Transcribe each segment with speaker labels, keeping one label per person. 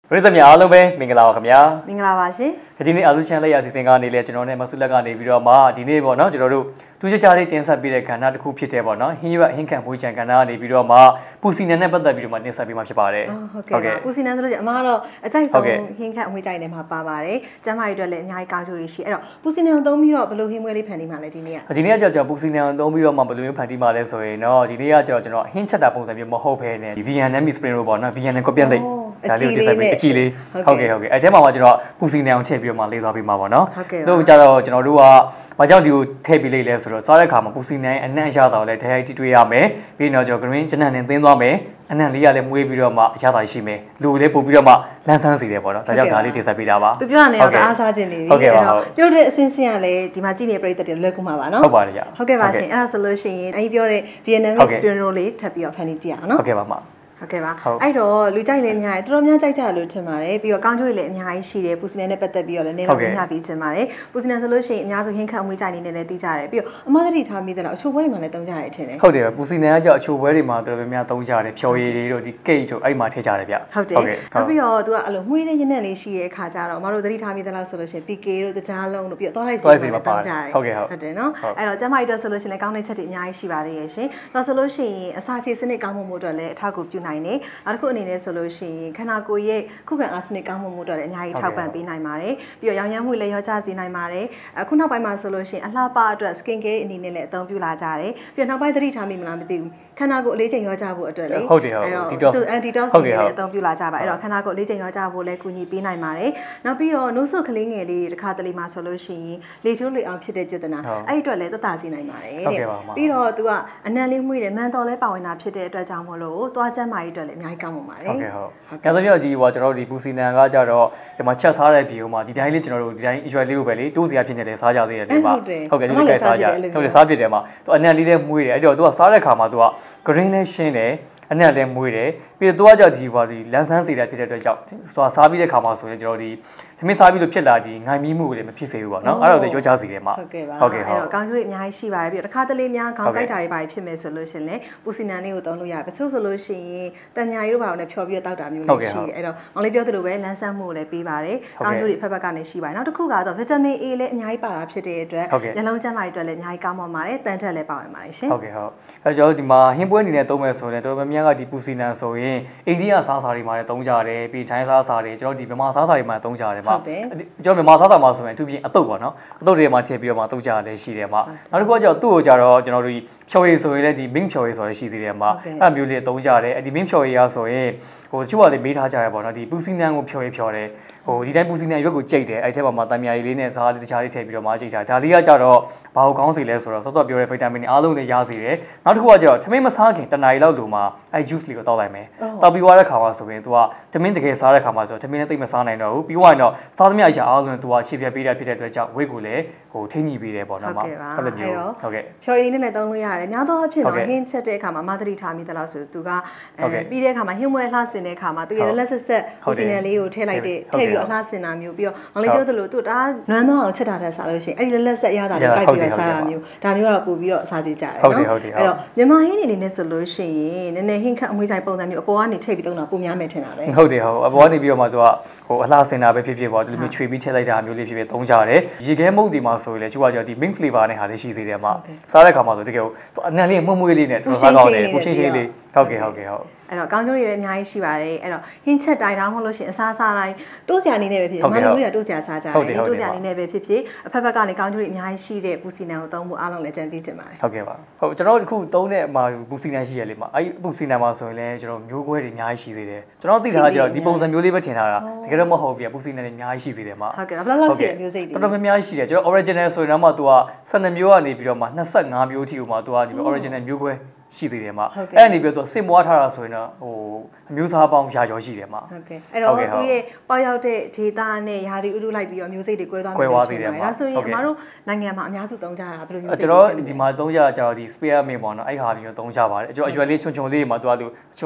Speaker 1: ပရိသတ်များအားလုံးပဲမင်္ဂလာပါခင်ဗျာ
Speaker 2: မင်္ဂလာပါရှင်
Speaker 1: ဒီနေ့အာလူချန်လက်ရစီစဉ်ကနေလေကျွန်တော်နဲ့မဆုလက်ကနေပြီးတော့မှဒီနေ့ပေါ့နော်ကျွန်တော်တို့ထူးခြားလေးတင်ဆက်ပေးတဲ့ကဏ္ဍတစ်ခုဖြစ်တဲ့ပေါ့နော်ဟင်းရွက်ဟင်းခံမွေးချံကဏ္ဍကနေပြီးတော့မှပူစီနန်နဲ့ပတ်သက်ပြီးတော့မှတင်ဆက်ပေးမှာဖြစ်ပါတယ်
Speaker 2: ဟုတ်ကဲ့ပူစီနန်ဆိုလို့အမကတော့အကြိုက်ဆုံးဟင်းခံအမွေးကြိုက်နေမှာပါပါတယ်ကျမ်းမာရေးအတွက်လည်းအများကြီးကောင်းကျိုးတွေရှိအဲ့တော့ပူစီနန်ကိုသုံးပြီးတော့ဘယ်လိုဟင်းမွေးလေးဖန်တီးမှာလဲဒီနေ့
Speaker 1: ကကျွန်တော်ပူစီနန်ကိုသုံးပြီးတော့မှဘယ်လိုမျိုးဖန်တီးမှာလဲဆိုရင်တော့ဒီနေ့ကကျွန်တော်ဟင်းချက်တာပုံစံမျိုးမဟုတ်ဘဲနဲ့ Vietnam spring roll ပေါ့နော် Vietnam ကိုပြန်သိဒါလေးတင်ဆက်ပေးအကြည့်လေးဟုတ်ကဲ့အဲ့ထဲမှာကျွန်တော်ပူစီနန်ကိုထည့်ပြီးတော့မှလေးသွားပေးမှာပေါ့နော်တို့ကြတော့ကျွန်တော်တို့ကဘာကြောင့်ဒီကိုထည့်ပေးလိုက်လဲဆိုတော့စားတဲ့ခါမှာပူစီနန်အနံ့ရတာလည်းတိုင်းတိတွေ့ရမယ်ပြီးတော့ကျွန်တော် green ကျနံနဲ့သင်းသွားမယ်အနံ့လေးကလည်းမွေးပြီးတော့မှရတာရှိမယ်လူလည်းပို့ပြီးတော့မှလန်းဆန်းစီတယ်ပေါ့နော်ဒါကြောင့်ဒါလေးတင်ဆက်ပေးတာပါ
Speaker 2: သူပြောနေတော့အားစားခြင်းနေပြီအဲ့တော့ပြုတ်တဲ့အစင်းစင်းကလည်းဒီမှာကြည့်နေပြိတ္တတွေလွယ်ကူမှာပါနော်
Speaker 1: ဟုတ်ပါတယ်ကြာ
Speaker 2: ဟုတ်ကဲ့ပါရှင်အဲ့ဒါဆိုလို့ရှိရင်အဲ့ဒီပြောတဲ့ Vietnamese spring roll လေးထပ်ပြီးတော့ဖန်တီးကြည့်အောင်နော်
Speaker 1: ဟုတ်ကဲ့ပါမ
Speaker 2: ဟုတ်ကဲ့ပါအဲ့တော့လူကြိုက်လည်းအများကြီးတော်တော်များကြိုက်ကြလို့ထင်ပါတယ်ပြီးတော့ကောင်းကျိုးတွေလည်းအများကြီးရှိတယ်ပူစီနန်နဲ့ပတ်သက်ပြီးတော့လည်းနည်းနည်းမျှပြီးချင်ပါတယ်ပူစီနန်ဆိုလို့ရှိရင်အများစုဟင်းခန့်အမွေးကြိုက်နေလည်းသိကြတယ်ပြီးတော့အမသတိထားမိတယ်တော့အချိုပွဲတွေမှာလည်းသုံးကြရတယ်ထင်တယ်
Speaker 1: ဟုတ်တယ်ပူစီနန်ကကြောက်အချိုပွဲတွေမှာတော်တော်များသုံးကြတယ်ဖြော်ရည်တွေတို့ဒီကိတ်တို့အဲ့မှာထည့်ကြတယ်ဗျ
Speaker 2: ဟုတ်တယ်နောက်ပြီးတော့သူကအဲ့လိုမှွေးတဲ့ရင်းနဲ့လေးရှိတဲ့အခါကျတော့အမတို့သတိထားမိတယ်လို့ဆိုလို့ရှိရင် PK တို့တကြားလုံးတို့ပြီးတော့သွားလိုက်စီမှာသုံးကြတယ်
Speaker 1: ဟုတ်ကဲ့
Speaker 2: ဟုတ်တယ်နော်အဲ့တော့ကျမတို့ဆိုလို့ရှိရင်လည်းကောင်းတဲ့ချက်တွေအများကြီးရှိပါသေးရဲ့ရှင်ဒါဆိုလို့ရှိရင်အစာချေစနစ်ကောင်းမှုအတွက်လည်းအထောက်အကူပြုနိုင်တယ်နောက်တစ်ခုအနေနဲ့ဆိုလို့ရှိရင်ခန္ဓာကိုယ်ရဲ့ခုခံအားစနစ်ကောင်းမှုအတွက်လည်းအများကြီးထောက်ပံ့ပေးနိုင်ပါတယ်ပြီးတော့ရောင်ရမ်းမှုလည်းရောကျစေနိုင်ပါတယ်အခုနောက်ပိုင်းမှာဆိုလို့ရှိရင်အလှပအတွက် skin care အနေနဲ့လည်းအသုံးပြုလာကြတယ်ပြီးတော့နောက်ပိုင်းသတိထားမိမလားမသိဘူးခန္ဓာကိုယ်အလေးချိန်ရောကျဖို့အတွက်လေ
Speaker 1: ဟုတ်တယ်ဟုတ်
Speaker 2: detox အနေနဲ့အသုံးပြုလာကြပါအဲ့တော့ခန္ဓာကိုယ်အလေးချိန်ရောကျဖို့လည်းကူညီပေးနိုင်ပါတယ်နောက်ပြီးတော့နိုးဆွကလေးငယ်လေးတစ်ခါတလေမှာဆိုလို့ရှိရင်လေချိုးလေအောင်ဖြစ်တဲ့ပြဿနာအဲ့ဒီအတွက်လည်းသက်သာစေနိုင်ပါတယ်တဲ့ပြီးတော့သူကအနံ့လေးမှုတယ်မန်တော်လည်းပါဝင်တာဖြစ်တဲ့အတွက်ကြောင့်မို့လို့သွားချမ်းမာရေးအတွက်လည်းအများကြီးကောင်းပါပါတယ်
Speaker 1: ဟုတ်ကဲ့ဟုတ်။နောက်ဆုံးပြဒီကျွန်တော်တို့ဒီပူစီနန်ကကြတော့ဒီမှာချက်စားတဲ့ပြည်ဟိုမှာဒီတိုင်းလေးကျွန်တော်တို့ဒီတိုင်းအရွယ်လေးကိုပဲလေတိုးစရာဖြစ်နေတယ်စားကြသေးတယ်လေပါ
Speaker 2: ဟုတ်
Speaker 1: ကဲ့ဒီလိုစားကြဟုတ်တယ်စားပြတယ်မှာသူအနံ့လေးလည်းမွေးတယ်အဲ့တော့သူကစားတဲ့ခါမှာသူက green လည်းရှင်းတယ်အနံ့လည်းမွေးတယ်ပြီးတော့သူကကြောက်ဒီလန်းဆန်းစီတဲ့ဖြစ်တဲ့အတွက်ကြောင့်သူစားပြီးတဲ့ခါမှာဆိုရင်ကျွန်တော်ဒီသမင်းစားပြီးလို့ဖြစ်လာဒီငိုင်မီးမှုတွေလည်းမဖြစ်စေဘူးပေါ့နော်အဲ့တော့ရောချစီတယ်မှာ
Speaker 2: ဟုတ်ကဲ့ပါအဲ့တော့ကောင်းကျိုးတွေအများကြီးရှိပါတယ်ပြီးတော့တစ်ခါတလေများခေါင်းကိုက်တာတွေပါဖြစ်မယ်ဆိုလို့ရှိရင်လည်းပူစီနန်လေးကိုသုံးလို့ရတယ်တချို့ဆိုလို့ရှိရင်တန်ညာရီတို့ဘာလို့လဲဖြော်ပြီးတော့တောက်တာမျိုးလည်းရှိတယ်အဲ့တော့မောင်လေးပြောသလိုပဲလန်းဆန်းမှုကိုလည်းပေးပါတယ်ကောင်းကျိုးတွေဖက်ဖက်ကနေရှိပါတယ်နောက်တစ်ခုကတော့ဗီတာမင် A လည်းအများကြီးပါတာဖြစ်တဲ့အတွက်ညလုံးကျန်းမာရေးအတွက်လည်းအများကြီးကောင်းပါပါတယ်တန်ထက်လည်းပါဝင်ပါတယ်ရှင်
Speaker 1: ဟုတ်ကဲ့ဟုတ်အဲ့ကျွန်တော်တို့ဒီမှာဟင်းပွဲအနေနဲ့သုံးမယ်ဆိုရင်တော်တော်များများကဒီပူစီနန်ဆိုရင်အိန္ဒိယစားစာတွေမှာလည်းသုံးကြတယ်ပြီးထိုင်းစားစာတွေကျွန်တော်ဒီမြန်မာစားစာတွေမှာသုံးကြတယ်မှာကျွန်တော်မြန်မာစားစာမှာဆိုရင်အထူးဖြင့်အတုပ်ပေါ့နော်အတုပ်တွေမှာထည့်ပြီးတော့မှသုံးကြရတယ်ရှိတယ်မှာနောက်တစ်ခုကကျတော့သူ့ကိုကျတော့ကျွန်တော်တို့ဖြော်ရည်ဆိုရင်လည်းဒီ mink ဖြော်ရည်ဆိုရရှိသေးတယ်မှာအဲ့မျိုးလေးသုံးကြတယ်ဒီ mink ဖြော်ရည်ရဆိုရင်ဟိုတချို့ကလည်းမေးထားကြရပေါ့နော်ဒီပူစီနန်ကိုဖြော်ရည်ဖြော်တယ်ဟိုဒီတိုင်းပူစီနန်ရွက်ကိုကြိတ်တယ်အဲ့ထဲမှာတံမြာရည်လေးနဲ့စားလေးတခြားလေးထည့်ပြီးတော့မှကြိတ်တာဒါလေးကကြတော့ဘာကိုကောင်းစေလဲဆိုတော့စောစောပြောတဲ့ဗီတာမင်အားလုံးလည်းရစေတယ်နောက်တစ်ခုကကျတော့ထမင်းမစားခင်တနားရီလောက်လိုမှာအဲ့ juice လေးကိုတောက်လိုက်မယ်တောက်ပြီးွားတဲ့ခါမှာဆိုရင် तू ကထမင်းတကယ်စားတဲ့ခါမှာဆိုတော့ထမင်းနဲ့တိတ်မစားနိုင်တော့ဘူးပြီးွားရင်တော့စားသမျှအရာအားလုံး तू ကခြေပြတ်ပေးတာဖြစ်တဲ့အတွက်ကြောင့်ဝိတ်ကိုလည်းဟိုထိန်းညှိပေးတယ်ပေါ့နော်မှာ
Speaker 2: ဟုတ်တယ်မျိုးဟုတ်ကဲ့ဖြော်ရည်နဲ့လည်းသုံးလို့ရတယ်များသောအားဖြင့်တော့ဟင်းချက်တဲ့အခါမှာမသတိထားမိသလားဆိုသူကပြီးတဲ့အခါမှာဟင်းမွဲလှဆင်တဲ့အခါမှာသူရဲ့လက်ဆက်ပူစီနန်လေးကိုထည့်လိုက်တဲ့ထည့်ပြီးတော့လှဆင်တာမျိုးပြီးတော့မောင်လေးပြောသလိုသူဒါနွမ်းတော့အောင်ချက်တာတဲ့စားလို့ရှိရင်အဲ့ဒီလက်ဆက်ရတာလေးကိုက်ပြီးတော့စားတာမျိုးဒါမျိုးကတော့ပို့ပြီးတော့စားကြည့်ကြတယ်နော်အဲ့တော့မြန်မာဟင်းအနေနဲ့ဆိုလို့ရှိရင်နည်းနည်းဟင်းခန့်အမွေးဆိုင်ပုံစံမျိုးအပေါ်ကနေထိပ်ပြီးသုံးတာပုံများမယ်ထင်တာပဲ
Speaker 1: ဟုတ်တယ်ဟုတ်အပေါ်ကနေပြီးတော့မှသူကဟိုအလှဆင်တာပဲဖြစ်ဖြစ်ပေါ့ဒီလိုမျိုးခြွေပြီးထည့်လိုက်တာမျိုးလေးဖြစ်ဖြစ်သုံးကြတယ်ရေခဲမုတ်ဒီမှာဆိုရင်လည်းသူကကြောဒီ mink flavor နဲ့ဟာလေးရှိသေးတယ်မှာစားတဲ့ခါမှာဆိုတကယ်ကိုအနံ့လေးမှုန့်မွေးလေးနဲ့သူစားကောင်းတယ်ကိုရှင်းရှင်းလေးဟုတ်ကဲ့ဟုတ်
Speaker 2: အဲ့တော့ကောင်းကျိုးတွေလည်းအများကြီးရှိပါတယ်အဲ့တော့ဟင်းချက်တိုင်းတော့မဟုတ်လို့ရှိရင်အစားစားတိုင်းတိုးစရာအနေနဲ့ပဲဖြစ်ဖြစ်မန္တလေးကတိုးစရာစားကြတယ်တိုးစရာအနေနဲ့ပဲဖြစ်ဖြစ်အဖက်ဖက်ကနေကောင်းကျိုးတွေအများကြီးရှိတဲ့ပူစီနန်ကိုသုံးဖို့အားလုံးလည်းကြံပေးချင်ပါတယ်
Speaker 1: ဟုတ်ကဲ့ပါဟုတ်ကျွန်တော်တို့အခုသုံးတဲ့အမှာပူစီနန်ရှိရလေမှာအဲ့ပူစီနန်မှာဆိုရင်လည်းကျွန်တော်မျိုးခွဲတွေအများကြီးရှိသေးတယ်ကျွန်တော်သိထားကြတော့ဒီပုံစံမျိုးလေးပဲထင်ထားတာတကယ်တော့မဟုတ်ဘူးပြပူစီနန်တွေအများကြီးရှိသေးတယ်မှာ
Speaker 2: ဟုတ်ကဲ့ဘယ်လောက်ဖြစ်မျိုးစိတ်တွေ
Speaker 1: တော်တော်များများရှိတယ်ကျွန်တော် original ဆိုရင်တော့မှ तू က12မျိုးကနေပြီးတော့မှ25မျိုးအထိကိုမှ तू ကနေပြီး original မျိုးခွဲရှိသေးတယ်မှာအဲ့နေပြီးတော့စစ်မွားထားတာဆိုရင်တော့ဟိုအမျိုးသားပေါင်းရာကျော်ရှိတယ်မှာ
Speaker 2: ဟုတ်ကဲ့အဲ့တော့သူရဲ့ပေါရောက်တဲ့ဒေတာနဲ့ယာတီဥတုလိုက်ပြီးတော့မျိုးစိတ်တွေကွဲသွား
Speaker 1: မျိုးရှိတယ်
Speaker 2: ဒါဆိုရင်အမတို့နိုင်ငံမှာအများစုသုံးကြတာဘယ်လိုမျိုး
Speaker 1: ကျွန်တော်ဒီမှာသုံးကြတာကျတော့ဒီ spare made ပေါ့နော်အဲ့ဟာမျိုးသုံးကြပါတယ်ကျွန်တော်အရွယ်လေးချွန်ချွန်လေးမှာသူကသူချွန်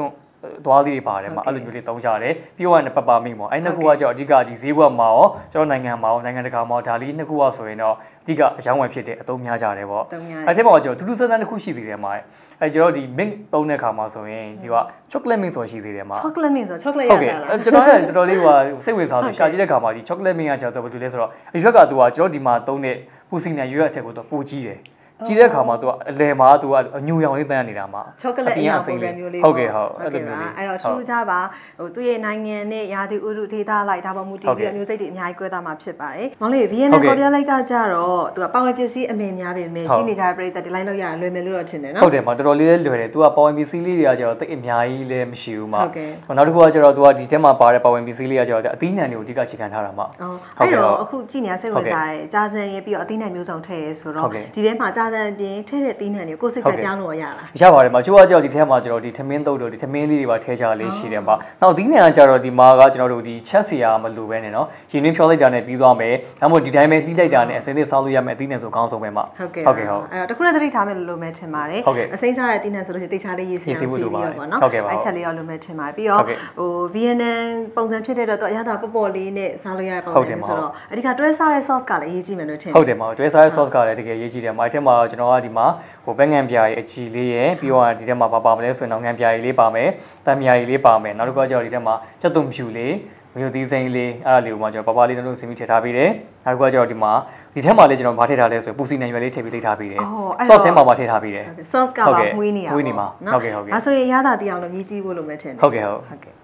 Speaker 1: သွားလေးတွေပါတယ်မှာအဲ့လိုမျိုးလေးသုံးကြတယ်ပြီးတော့ပပမင်းပေါ့အဲ့နှစ်ခုကကြောင့်အဓိကဒီဈေးဘက်မှာရောကျွန်တော်နိုင်ငံမှာရောနိုင်ငံတကာမှာဒါလေးနှစ်ခုကဆိုရင်တော့အဓိကအကြောင်းဝင်ဖြစ်တဲ့အသုံးများကြတယ်ပေါ့အဲ့ဒီမှာကျွန်တော်ထူးထူးဆန်းဆန်းတစ်ခုရှိသေးတယ်မှာအဲ့ကျွန်တော်ဒီ mint သုံးတဲ့ခါမှာဆိုရင်ဒီက chocolate mint ဆိုရှိသေးတယ်မှာ
Speaker 2: chocolate mint ဆို chocolate ရတာလား
Speaker 1: ကျွန်တော်ကတော်တော်လေးဟိုစိတ်ဝင်စားလို့ရှာကြည့်တဲ့ခါမှာဒီ chocolate mint ကကျွန်တော်ဘာလို့လဲဆိုတော့အရွက်ကသူကကျွန်တော်ဒီမှာသုံးတဲ့ပူစီနံရွက်အထက်ကိုတော့ပိုကြီးတယ်ကြီးတဲ့ခါမှာသူကအလယ်မှာသူကအညူရောင်လေးတန်းနေတာမှာ
Speaker 2: chocolate အရာပုံစံမျိုးလေး
Speaker 1: ဟုတ်ကဲ့ဟုတ်အဲ့လိုမျိုးလေး
Speaker 2: အဲ့တော့ထူးခြားပါဟိုသူ့ရဲ့နိုင်ငံနဲ့ရာသီဥတုဒေသလိုက်ဒါပေါ်မူတည်ပြီးအမျိုးစိတ်တွေအများကြီးကွဲသွားမှာဖြစ်ပါတယ်။မောင်လေး VNN ပေါ်ပြလိုက်ကကြတော့သူကပါဝင်ပစ္စည်းအမေများပေမဲ့ကြီးနေကြတဲ့ပြည်သက်ဒီလိုက်လောက်ရလွယ်မယ်လို့တော့ထင်တယ်နော်
Speaker 1: ဟုတ်တယ်မှာတော်တော်လေးလွယ်တယ်သူကပါဝင်ပစ္စည်းလေးတွေကကျတော့တိတ်အများကြီးလည်းမရှိဘူးမှာနောက်တစ်ခုကကျတော့သူကဒီထဲမှာပါတဲ့ပါဝင်ပစ္စည်းလေးကကျတော့အသီးနှံတွေကိုအဓိကခြေခံထားတာမှာ
Speaker 2: အဲ့တော့အခုကြည့်နေစိတ်ဝင်စားတယ်ကြားစံရေးပြီးတော့အသီးနှံမျိုးစုံထည့်ရဲဆိုတော့ဒီထဲမှာကြားစံအပြင်ထည့်တဲ့သီးနှံတွေကိုစိတ်ကြပြောင်းလို့ရလား
Speaker 1: ရပါတယ်မှာချိုးကကြောက်ဒီထဲမှာကျွန်တော်ဒီထမင်းတုပ်တို့ဒီထမင်းလေးတွေပါထဲချလေးရှိတယ်ပါနောက်ဒီနေရာကျတော့ဒီမှာကကျွန်တော်တို့ဒီချက်စီယာမလိုပဲနဲ့နော်ရင်းနှီးဖြောလိုက်တာနဲ့ပြီးသွားမယ်ဒါမှမဟုတ်ဒီတိုင်းပဲလှီးလိုက်တာနဲ့အစင်းသေးစားလို့ရမယ်အသီးနှံဆိုအကောင်းဆုံးပဲမှာ
Speaker 2: ဟုတ်ကဲ့အဲ့တော့တခုနဲ့သတိထားမယ်လို့မဲထင်ပါတယ်အစိမ်းစားတဲ့အသီးနှံဆိုလို့ရှိရင်တိတ်ချလေးရေးစီပြီးတော့ပေါ့နော်အဲ့ချက်လေးရောလိုမဲထင်ပါတယ်ပြီးတော့ဟို VNN ပုံစံဖြစ်တဲ့တော့အရသာပေါ့ပေါ့လေးနဲ့စားလို့ရတဲ့ပုံစံဆိုတော့အဓိကတွဲစားတဲ့ sauce ကလည်းရေးကြည့်မယ်လို့ထင်
Speaker 1: ဟုတ်တယ်မှာတွဲစားတဲ့ sauce ကလည်းတကယ်ရေးကြည့်တယ်မှာအဲ့ထက်မှာကျွန်တော်ကဒီမှာဟိုဘက်ငံပြားရဲ့အချီလေးရဲ့ပြီးတော့ဒီထဲမှာပါမလဲဆိုရင်တော့ငံပြားကြီးလေးပါမယ်တံမြားကြီးလေးပါမယ်နောက်တစ်ခုကကျတော့ဒီထဲမှာချက်သွန်ဖြူလေးမျိုးသီးစိမ်းလေးအဲ့ဒါလေးကိုမှကျွန်တော်ပါလေးလုံးစင်ပြီးထည့်ထားပေးတယ်နောက်တစ်ခုကကျတော့ဒီမှာဒီထဲမှာလေးကျွန်တော်မထည့်ထားလဲဆိုရင်ပူစီနယ်ရွယ်လေးထည့်ပြီးလိုက်ထားပေးတယ် sauce ထဲမှာထည့်ထားပေးတယ်
Speaker 2: sauce ကပါမွေးနေရ
Speaker 1: မွေးနေမှာဟုတ်ကဲ့ဟုတ်ကဲ့
Speaker 2: ဒါဆိုရင်ရတာတရားလို့မြည်ကြည့်ဖို့လိုမယ်ထင်တယ်
Speaker 1: ဟုတ်ကဲ့ဟုတ်ကဲ့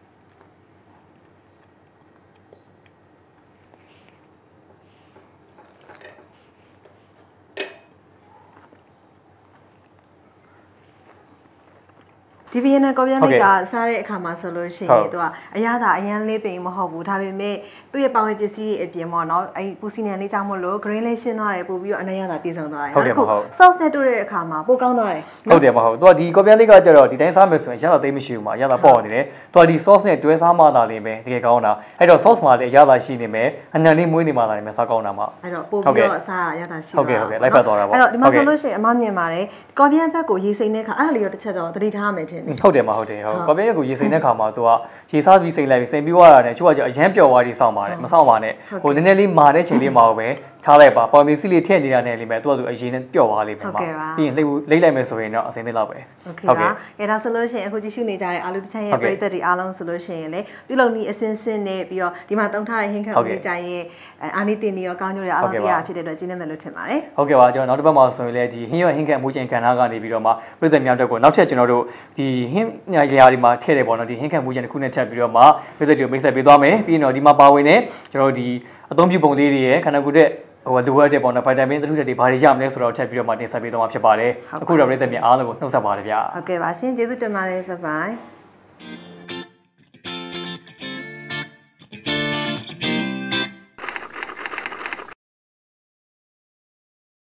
Speaker 2: ဒီ VNN ကော်ပြန်လိုက်ကစားတဲ့အခါမှာဆိုလို့ရှိရင်သူကအရသာအရန်လေးပင်မဟုတ်ဘူးဒါပေမဲ့သူ့ရဲ့ပါဝင်ပစ္စည်းတွေအပြင်ပေါ့နော်အဲ့ပူစီနယ်လေးကြောင့်မလို့ green လေးရှင်းသွားတယ်ပို့ပြီးတော့အနေရသာပြည့်စုံသွားတယ်
Speaker 1: ဟုတ်
Speaker 2: sauce နဲ့တွေ့တဲ့အခါမှာပိုကောင်းသွားတယ်
Speaker 1: ဟုတ်တယ်မဟုတ်သူကဒီကော်ပြန်လေးကကျတော့ဒီတိုင်းစားမယ်ဆိုရင်ရတာသိမရှိဘူးမှာရတာပေါ့နေတယ်သူကဒီ sauce နဲ့တွဲစားမှသာလေးပဲတကယ်ကောင်းတာအဲ့တော့ sauce မှာလည်းရတာရှိနေမယ်အနံလေးမွေးနေမှသာလေးပဲစားကောင်းတာမှာ
Speaker 2: အဲ့တော့ပို့ပြီးတော့စားရတာရှိ
Speaker 1: ဟုတ်ကဲ့လိုက်ပတ်သွားတာပေါ့
Speaker 2: အဲ့တော့ဒီမှာဆိုလို့ရှိရင်အမမြင်ပါတယ်ကော်ပြန်ဘက်ကိုရေစိမ့်တဲ့အခါအဲ့ဒါလေးတော့တစ်ချက်တော့သတိထားမယ်ထင်တယ်
Speaker 1: ဟုတ်တယ်မဟုတ်တယ်ဟုတ်ကော်ပြန်ကိုရေစိမ့်တဲ့ခါမှာသူကရေစားပြီးစိမ့်လိုက်ပြီးစိမ့်ပြီးသွားတာနဲ့ချို့ကကျအရန်ပျော်သွားပြီးစောင့်ပါတယ်မစောင့်ပါနဲ့ဟိုနည်းနည်းလေးမာတဲ့ချိန်လေးမှာပဲထားလိုက်ပါပေါ်မီစီလေးထည့်နေတာနဲ့လေးမဲ့သူကဆိုအရင်နဲ့ပျော်သွားလိမ့်မယ်မှာပြီးရင်လိမ့်လိုက်မယ်ဆိုရင်တော့အစင်းသေးလောက်ပဲ
Speaker 2: ဟုတ်ကဲ့အဲ့ဒါဆိုလို့ရှိရင်အခုကြည့်ရှုနေကြတဲ့အာလူတချမ်းရဲ့ပရိသတ်တွေအားလုံးဆိုလို့ရှိရင်လေပြုလုပ်နည်းအစင်းစင်းနဲ့ပြီးတော့ဒီမှာတုံးထားတဲ့ဟင်းခန့်ဦးကြိုင်ရဲ့အာနီတင်နေရောကောင်းကျိုးတွေအားလုံးတရားဖြစ်တဲ့အတွက်ကျင်းနေမယ်လို့ထင်ပါတယ်
Speaker 1: ဟုတ်ကဲ့ပါကျွန်တော်နောက်တစ်ပတ်မှာဆိုရင်လည်းဒီဟင်းရောဟင်းခန့်မူးချိန်ခန္ဓာကနေပြီးတော့မှပရိသတ်များအတွက်ကိုနောက်ထပ်ကျွန်တော်တို့ဒီဟင်းညာရာတွေမှာထည့်တယ်ပေါ့နော်ဒီဟင်းခန့်မူးချိန်တစ်ခုနဲ့ထပ်ပြီးတော့မှပရိသတ်တွေကိုမိတ်ဆက်ပေးသွားမယ်ပြီးရင်တော့ဒီမှာပါဝင်နေကျွန်တော်တို့ဒီအသုံးပြုပုံလေးတွေရဲ့ခန္ဓာကိုယ်တဲ့ဟိုလိုအပ်တဲ့ပေါ့နော်ဗိုက်တာမင်သတ္တုတွေဘာတွေရမလဲဆိုတော့ထပ်ပြီးတော့မှတင်ဆက်ပေးသွားမှာဖြစ်ပါတယ်အခုတော့ပရိသတ်များအားလုံးကိုနှုတ်ဆက်ပါတယ်ဗျာ
Speaker 2: ဟုတ်ကဲ့ပါရှင်ကျေးဇူးတင်ပါတယ်ဘိုင်ဘိုင်